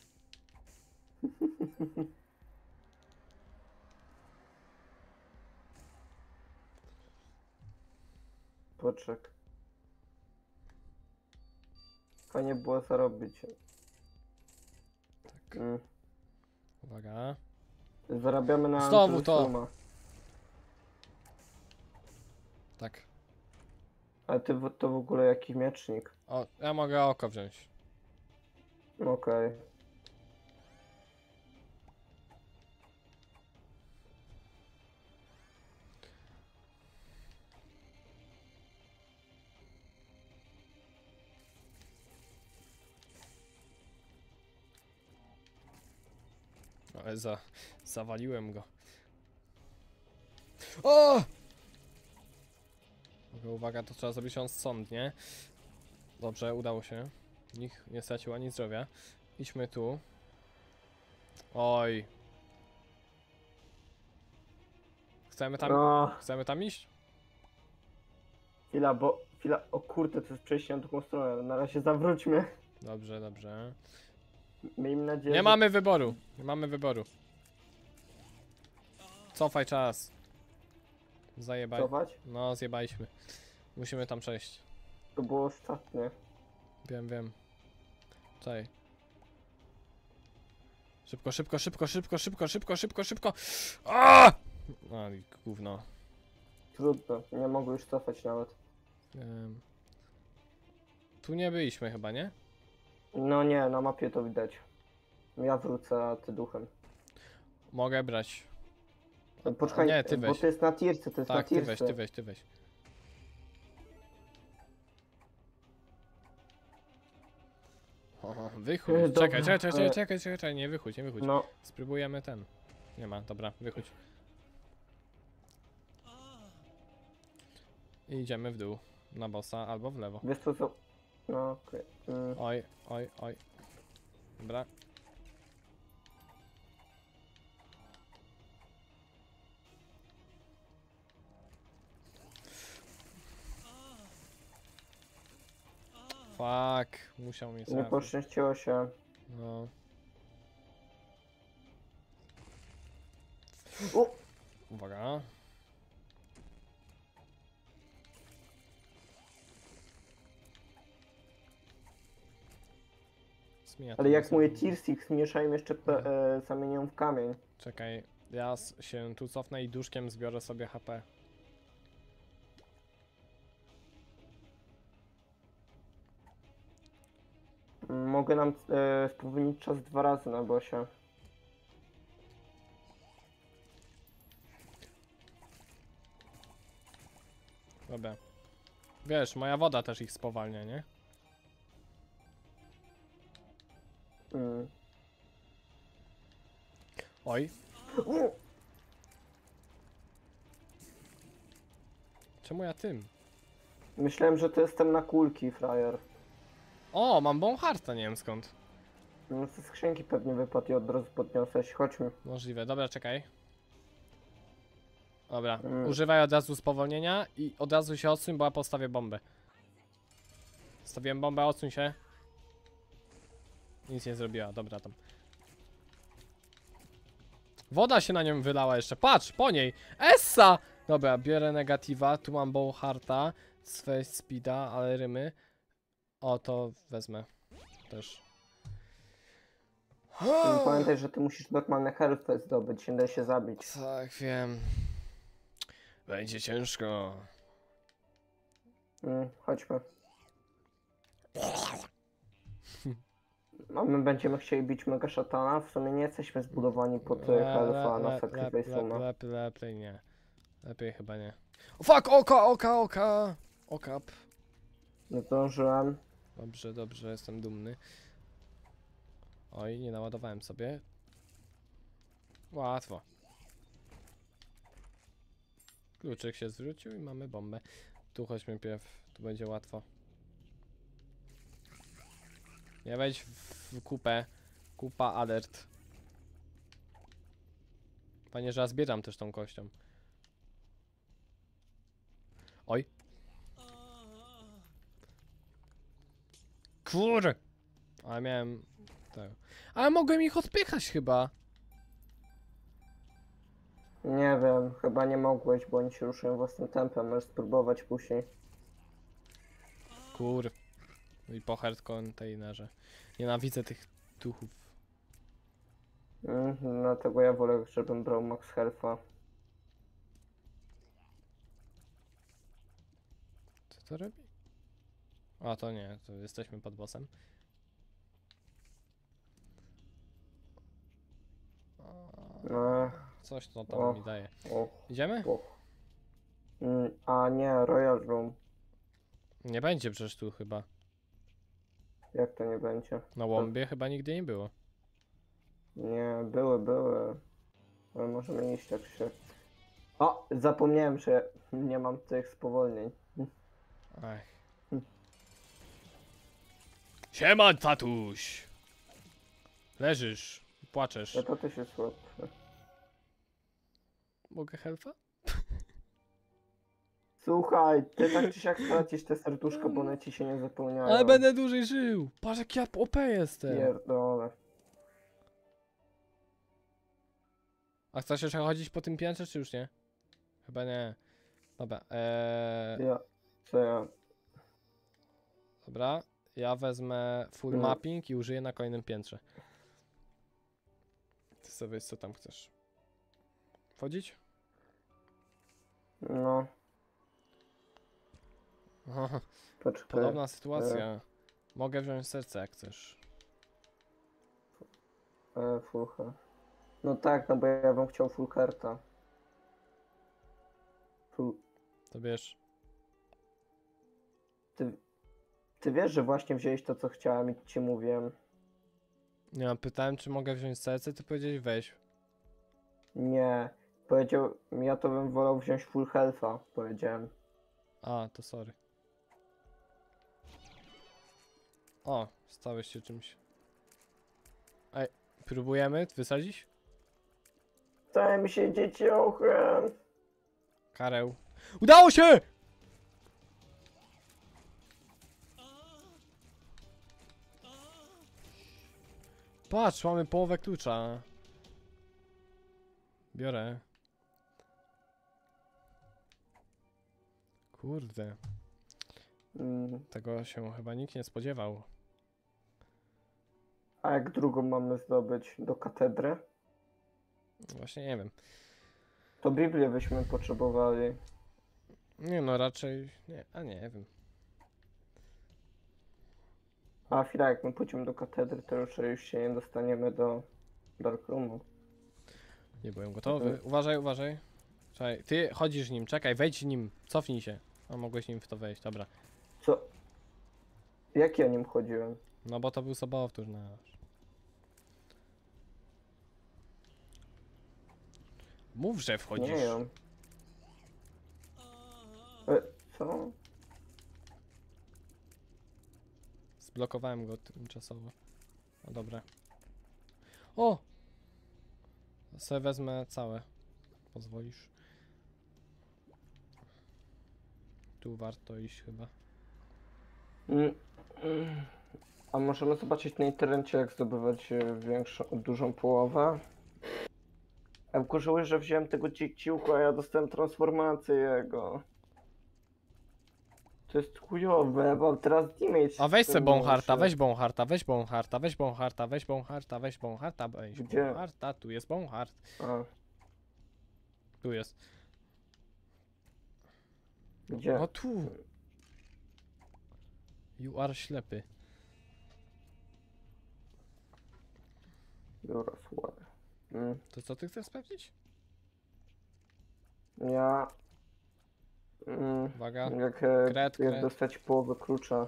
Poczek. Fajnie było zarobić. Tak. Mm. Uwaga. Zarabiamy na Znowu to. Angelosuma. Tak. Ale ty w- to w ogóle jaki miecznik. O, ja mogę oko wziąć. Okej. Ale za... zawaliłem go. O! Mogę, uwaga, to trzeba zrobić on sąd, nie? Dobrze, udało się. Nikt nie stracił ani zdrowia. Idźmy tu. Oj. Chcemy tam... O, Chcemy tam iść? chwila, bo... Chwila, o kurde, to jest przejście na drugą stronę. Na razie zawróćmy. Dobrze, dobrze. Miejmy nadzieję, Nie że... mamy wyboru. Nie mamy wyboru. Cofaj czas. Zajebaj. Cofać? No, zjebaliśmy. Musimy tam przejść. To było ostatnie. Wiem, wiem. Czekaj. Szybko, szybko, szybko, szybko, szybko, szybko, szybko, szybko. A! No i gówno. Trudno, nie mogę już cofać nawet. Wiem. Tu nie byliśmy chyba, nie? No nie, na mapie to widać. Ja wrócę, a ty duchem. Mogę brać. E, Poczekaj, Nie, ty bo weź. to jest na tierce, to jest na Tak, ty tierce. weź, ty weź, ty weź. O, wychódź. Dobra, Czekaj, czekaj, czekaj, ale- czekaj, czekaj, czekaj, nie wychódź, nie wychódź. No, Spróbujemy ten. Nie ma, dobra, wychódź. I idziemy w dół. Na bossa albo w lewo. wiesz co, co... No okej. Mm. Oj, oj, oj. Dobra. Fuck, musiał mnie Nie trafić. poszczęściło się. No. U! Uwaga. Zmienia Ale to jak sobie. moje Tear Six mieszają jeszcze pe, e, zamienią w kamień. Czekaj, ja s- się tu cofnę i duszkiem zbiorę sobie H P. Mogę nam e, spowolnić czas dwa razy na bossie. Dobra. Wiesz, moja woda też ich spowalnia, nie? Mm. Oj. U! Czemu ja tym? Myślałem, że to jestem na kulki, frajer. O, mam Bonharta, nie wiem skąd. No ze skrzynki pewnie wypadł i od razu podniosłeś. Chodźmy. Możliwe. Dobra, czekaj. Dobra, Mm. używaj od razu spowolnienia i od razu się odsuń, bo ja postawię bombę. Stawiłem bombę, odsuń się. Nic nie zrobiła, dobra tam. Woda się na nią wylała jeszcze, patrz, po niej! Essa! Dobra, biorę negatywa, tu mam Bowharta, Space Speeda, ale rymy. O, to wezmę też. Mm, Pamiętaj, że ty musisz normalne health zdobyć, nie da się zabić. Tak, wiem. Będzie ciężko. Mm, chodźmy. A my będziemy chcieli bić Mega Szatana. W sumie nie jesteśmy zbudowani pod health'a na Sacrifice Rooma. Lepiej, lepiej nie. Lepiej chyba nie. O fuck, oka, oka, oka! Okap. Nie zdążyłem. Dobrze, dobrze, jestem dumny. Oj, nie naładowałem sobie. Łatwo. Kluczyk się zwrócił i mamy bombę. Tu chodźmy pierw, tu będzie łatwo. Nie wejdź w kupę. Kupa alert. Panie, że ja zbieram też tą kością. Oj. Kur! Ale miałem... Tak. Ale mogłem ich odpychać chyba. Nie wiem, chyba nie mogłeś, bo oni się ruszają własnym tempem. Możesz spróbować później. Kur. I po hard containerze. Nienawidzę tych duchów. Mm, dlatego ja wolę, żebym brał max health'a. Co to robi? A to nie, to jesteśmy pod bossem. No, Coś to tam o, mi daje. o, Idziemy? o. Mm, a nie, Royal Room. Nie będzie przecież tu chyba. Jak to nie będzie? Na Łombie chyba nigdy nie było. Nie, były, były. Ale możemy iść tak się... O! Zapomniałem, że nie mam tych spowolnień. Ach. Siema, tatuś! Leżysz, płaczesz. Ja to też jest słodsze. Mogę helfa? Słuchaj, ty tak czy siak stracisz te serduszko, bo one ci się nie zapełniają. Ale będę dłużej żył! Patrz jak ja O P jestem! Pierdolę. A chcesz jeszcze chodzić po tym piętrze, czy już nie? Chyba nie. Dobra, eee, Ja... Co ja... dobra. Ja wezmę full No. mapping i użyję na kolejnym piętrze. Ty sobie weź co tam chcesz. Wchodzić? No, poczekaj. Podobna sytuacja. Mogę wziąć serce jak chcesz. E, full health. No tak, no bo ja bym chciał full hearta. Full... To bierz. Ty... Ty wiesz, że właśnie wziąłeś to, co chciałem i ci mówiłem. Nie no, pytałem czy mogę wziąć serce, ty powiedziałeś weź. Nie. Powiedział... Ja to bym wolał wziąć full health'a, powiedziałem. A, to sorry. O, stałeś się czymś. Ej, próbujemy wysadzić? Staje mi się dzieciochem. Kareł. Udało się! Patrz, mamy połowę klucza. Biorę. Kurde, Mm. tego się chyba nikt nie spodziewał. A jak drugą mamy zdobyć do katedry? Właśnie nie wiem. To Biblię byśmy potrzebowali. Nie no, raczej nie, a nie wiem. A chwila, jak my pójdziemy do katedry, to już, już się nie dostaniemy do Dark Roomu. Nie byłem gotowy. Uważaj, uważaj. Czekaj, ty chodzisz nim, czekaj, wejdź nim, cofnij się. A mogłeś nim w to wejść, dobra. Co? Jak ja nim chodziłem? No bo to był sobowtór nasz. Mów, że wchodzisz. Nie wiem. E, co? Zblokowałem go tymczasowo. No dobra. O! Se wezmę całe. Pozwolisz. tu warto iść chyba. Mm, mm. A możemy zobaczyć na internecie, jak zdobywać e, większą, dużą połowę? Ja wkurzyły, że wziąłem tego ciucha, a ja dostałem transformację jego. To jest chujowe, bo teraz damage. A weź se tym Bonharta, mniejszy. weź Bonharta, weź Bonharta, weź Bonharta, weź Bonharta, weź Bonharta, weź Gdzie? Bonharta, tu jest Bonhart, A, tu jest. gdzie? No tu. You are ślepy. Biuro słabe. Mm. To co ty chcesz sprawdzić? Ja... Mm. Uwaga, Jak, e, Kret, jak kret. dostać połowę klucza.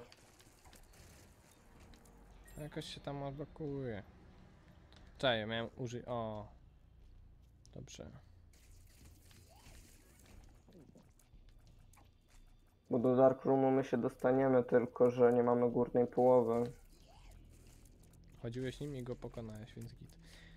jakoś się tam odblokuje. Czekaj, miałem użyć, o. Dobrze. Bo do Dark Roomu my się dostaniemy, tylko że nie mamy górnej połowy. Chodziłeś nim i go pokonałeś, więc git.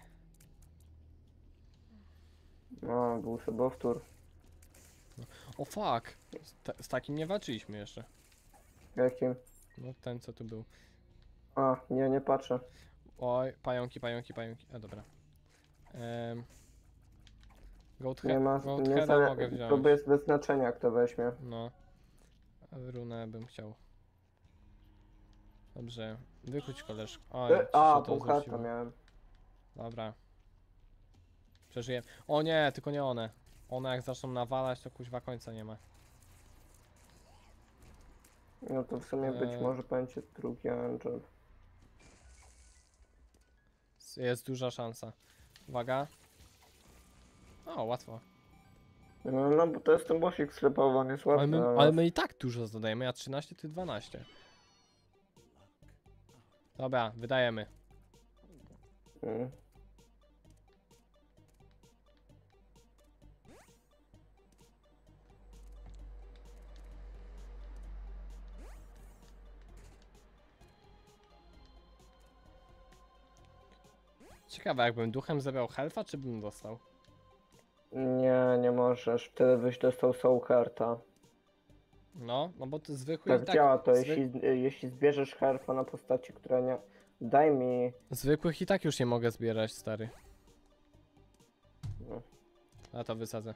No, był sobowtór. O fuck! Z, ta, z takim nie walczyliśmy jeszcze. Jakim? No ten co tu był. A, nie, nie patrzę. Oj, pająki, pająki, pająki. A dobra. Um, Goat, Nie he ma, goat nie heada za, mogę to wziąć. by jest bez znaczenia, kto weźmie. No. A runę bym chciał. Dobrze. Wychódź koleżko. Oj, E, a, ci się to pół karta zwróciło. miałem. Dobra. Przeżyję. O nie, tylko nie one. One jak zaczną nawalać, to kuźwa końca nie ma. No to w sumie być Eee. może będzie drugi Angel. Jest duża szansa. Uwaga. O, łatwo. No, no bo to jest ten bossik sklepowy, on jest Ale łatwy. my, ale- ale my i tak dużo zadajemy. Ja trzynaście, ty dwanaście. Dobra, wydajemy. Mm. Ciekawe, jakbym duchem zabrał helfa, czy bym dostał? Nie, nie możesz. Wtedy byś dostał Soul Hearta. No, no bo to zwykły Tak i tak... działa to, zwy- jeśli, jeśli zbierzesz Herfa na postaci, która nie... Daj mi... Zwykłych i tak już nie mogę zbierać, stary. No. A to wysadzę.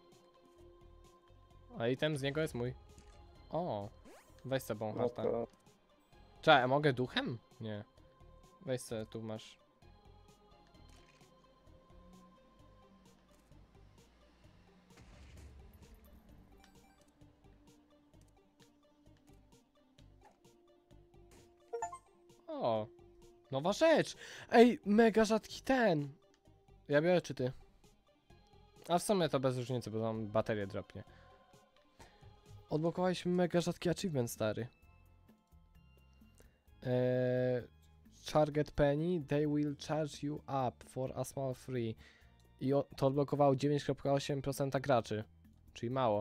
A item z niego jest mój. O, weź se No Bonharta. to... Czekaj, a mogę duchem? Nie. Weź se, tu masz. O, nowa rzecz! Ej, mega rzadki ten! Ja biorę czy ty? A w sumie to bez różnicy, bo mam baterię dropnie. Odblokowaliśmy mega rzadki achievement, stary. Eee, target penny, they will charge you up for a small free. I o, to odblokowało dziewięć przecinek osiem procent graczy. Czyli mało.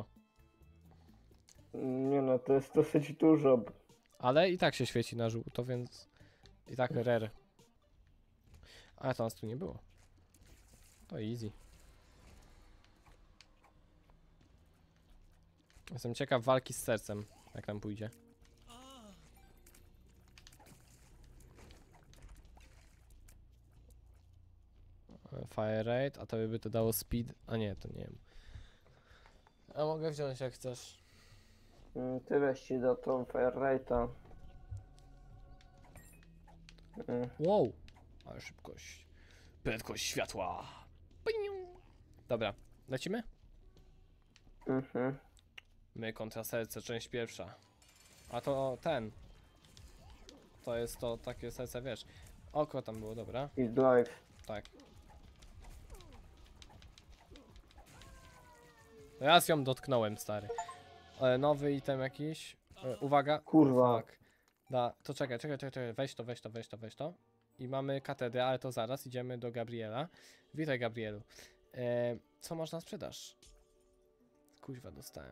Nie no, to jest dosyć dużo. Ale i tak się świeci na żółto, więc i tak rare. Ale to nas tu nie było. To easy. Jestem ciekaw walki z sercem, jak nam pójdzie. Fire rate, a to by to dało speed, a nie, to nie wiem. A mogę wziąć jak chcesz. Mm, Tyle ci da tą Fire Rate'a. Mm. Wow, ale szybkość. Prędkość światła. Piniu. Dobra, lecimy? Mhm. My kontra serce, część pierwsza. A to ten. To jest to takie serce, wiesz. Oko tam było, dobra. It's life. Tak. Raz ją dotknąłem, stary. E, nowy item jakiś. E, uwaga. Kurwa. Fuck. Da, to czekaj, czekaj, czekaj, czekaj. Weź to, weź to, weź to, weź to. I mamy katedrę, ale to zaraz. Idziemy do Gabriela. Witaj, Gabrielu. E, co masz na sprzedaż? Kuźwa, dostałem.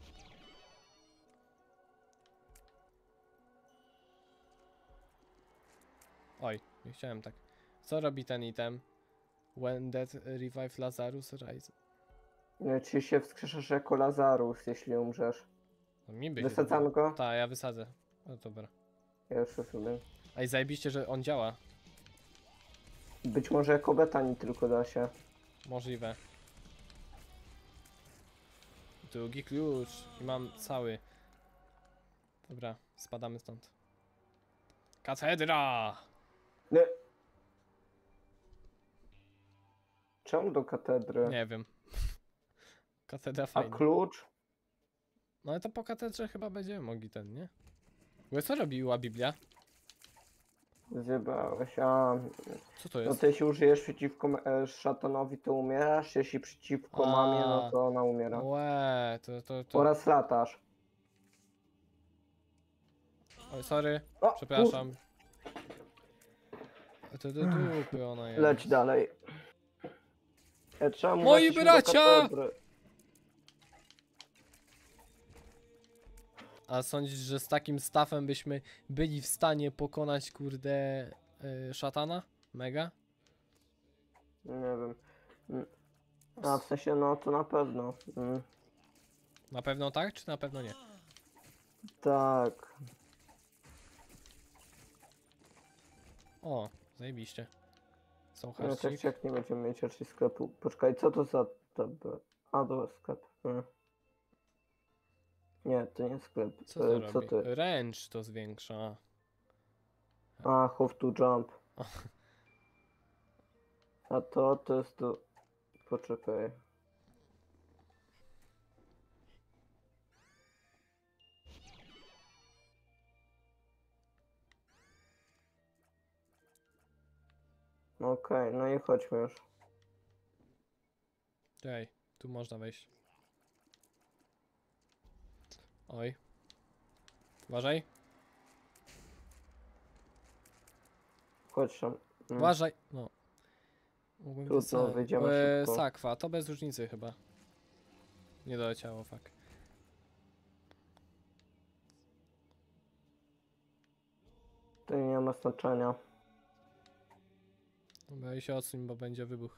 Oj, nie chciałem tak. Co robi ten item? When dead revive Lazarus rise. Nie, ci się wskrzeszasz jako Lazarus, jeśli umrzesz. No, mi by Wysadzamy go? Tak, ja wysadzę. No dobra. Ja już sobie. A i zajebiście, że on działa. Być może jako beta nie tylko da się. Możliwe. Drugi klucz. I mam cały. Dobra, spadamy stąd. Katedra! Nie. Czemu do katedry? Nie wiem. Katedra A fajna. klucz? No ale to po katedrze chyba będziemy mogli ten, nie? Bo co robiła Biblia? Zjebałeś, a... Co to No jest? to jeśli użyjesz przeciwko e, szatanowi, to umierasz, jeśli przeciwko A. mamie, no to ona umiera. Łe, to, to, to. Oraz latasz. Oj, sorry, O, przepraszam. To do dupy ona kur- jest. Leć dalej. E, czemu Moi weszliśmy do bracia! katedry? A sądzisz, że z takim staffem byśmy byli w stanie pokonać, kurde, yy, szatana? Mega? Nie wiem. Mm. A w sensie, no to na pewno. Mm. Na pewno tak, czy na pewno nie? Tak. O, zajebiście. Są No tak harcik. czy jak nie będziemy mieć raczej sklepu. Poczekaj, co to za... tab... A, to sklep. Mm. Nie, to nie sklep. Co to E, robi? co ty? Ręcz to zwiększa. A, have to jump. A to, to jest to... Poczekaj. Okej, no i chodźmy już. Ej, tu można wejść. Oj. Uważaj, Chodź tam. Mm. uważaj. No. Mógłbym Trudno, wycofać. wyjdziemy Eee, szybko. sakwa, to bez różnicy chyba. Nie doleciało, fuck. To nie ma znaczenia. Dobra, i się odsuń, bo będzie wybuch.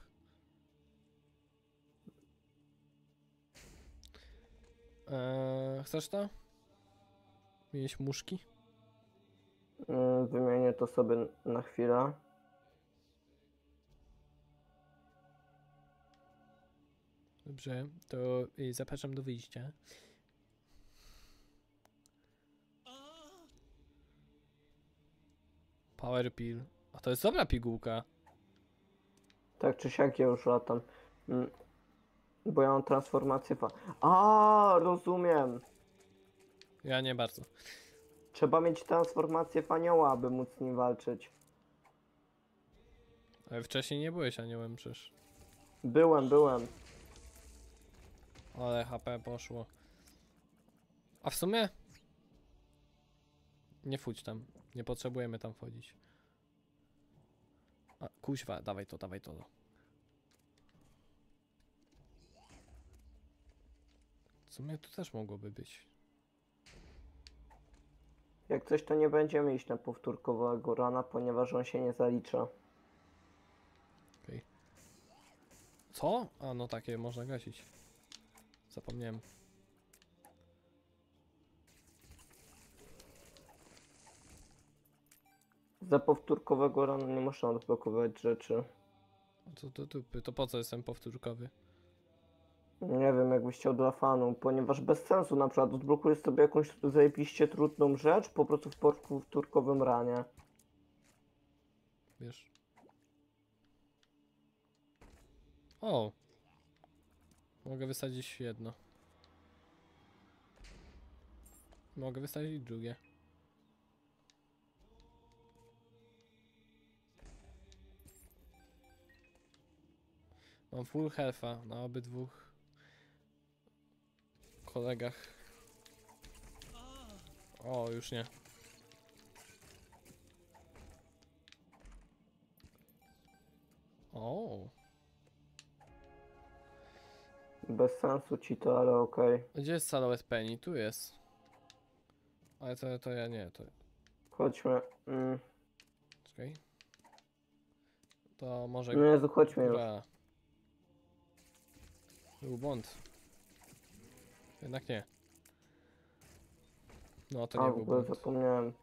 Eee, chcesz to? Mieć muszki? Mm, Wymienię to sobie na chwilę. Dobrze, to y, zapraszam do wyjścia. Power pill. A to jest dobra pigułka. Tak czy siak ja już latam. Mm. Bo ja mam transformację fa... A, rozumiem. Ja nie bardzo. Trzeba mieć transformację w anioła, aby móc z nim walczyć. Ale wcześniej nie byłeś aniołem przecież. Byłem, byłem. Ale H P poszło. A w sumie? Nie wchodź tam. Nie potrzebujemy tam wchodzić. A, kuźwa, dawaj to, dawaj to. W sumie tu też mogłoby być. Jak coś, to nie będziemy iść na powtórkowego rana, ponieważ on się nie zalicza. Co? A, no takie można gasić. Zapomniałem. Za powtórkowego rana nie można odblokować rzeczy. To, to, to, to po co jestem powtórkowy? Nie wiem, jakbyś chciał dla fanów, ponieważ bez sensu na przykład odblokujesz sobie jakąś zajebiście trudną rzecz po prostu w powtórkowym ranie. Wiesz? O! Mogę wysadzić jedno. Mogę wysadzić drugie. Mam full health'a na obydwu kolegach. O, już nie. O, Bez sensu ci to, ale okej. gdzie jest Salowet Penny? Tu jest. Ale to, to ja nie, to... Chodźmy. Mm. Czekaj. To może... No Jezu, chodźmy już. Góra. Był błąd. Jednak nie. No to A, nie w był ogóle błąd. zapomniałem.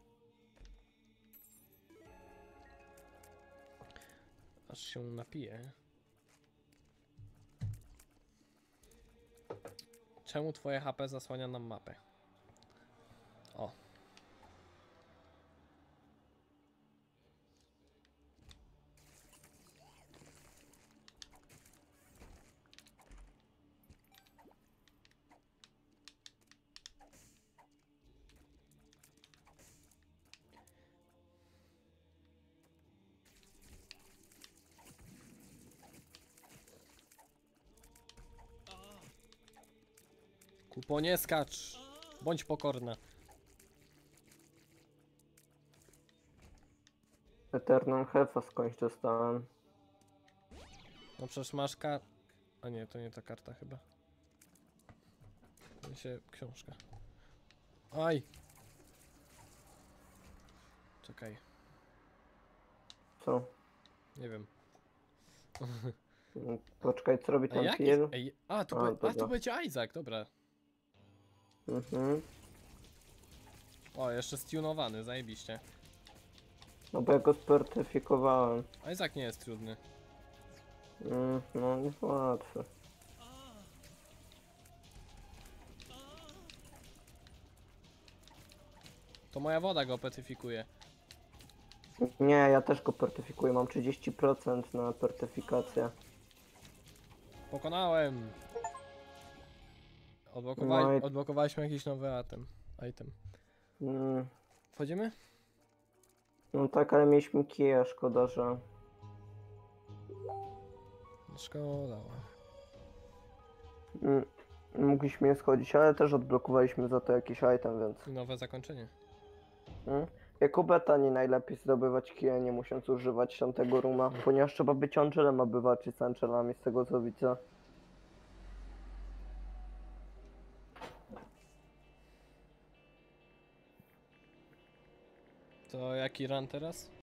Aż się napiję. Czemu twoje H P zasłania nam mapę? O. Kupo, nie skacz! Bądź pokorna. Eternal Hefa skądś dostałem. No przecież masz ka... A nie, to nie ta karta chyba. To się książka. Aj! Czekaj, Co? nie wiem. Mm, Poczekaj, co robi A ten jaki... pil? Ej, a, tu, A, be... a, dobra. tu będzie Isaac, dobra. Mhm. O, jeszcze stunowany, zajebiście. No bo ja go spertyfikowałem. Isaac nie jest trudny. Mm, no nie jest łatwy. To moja woda go petyfikuje. Nie, ja też go pertyfikuję. Mam trzydzieści procent na pertyfikację. Pokonałem! Odblokowali... No i- Odblokowaliśmy jakiś nowy item. item. Mm, Wchodzimy? no tak, ale mieliśmy kija, szkoda, że... Szkoda. Mm, mogliśmy je schodzić, ale też odblokowaliśmy za to jakiś item, więc... I nowe zakończenie. Mm. Jako beta nie najlepiej zdobywać kije, nie musząc używać tamtego ruma, ponieważ trzeba być angelem, aby walczyć z angelami, z tego co widzę. To jaki run teraz?